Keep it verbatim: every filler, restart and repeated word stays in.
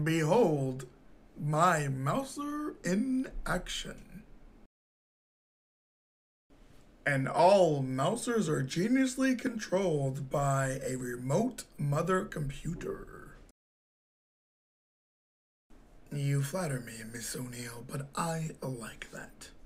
Behold, my mouser in action. And all mousers are geniusly controlled by a remote mother computer. You flatter me, Miss O'Neill, but I like that.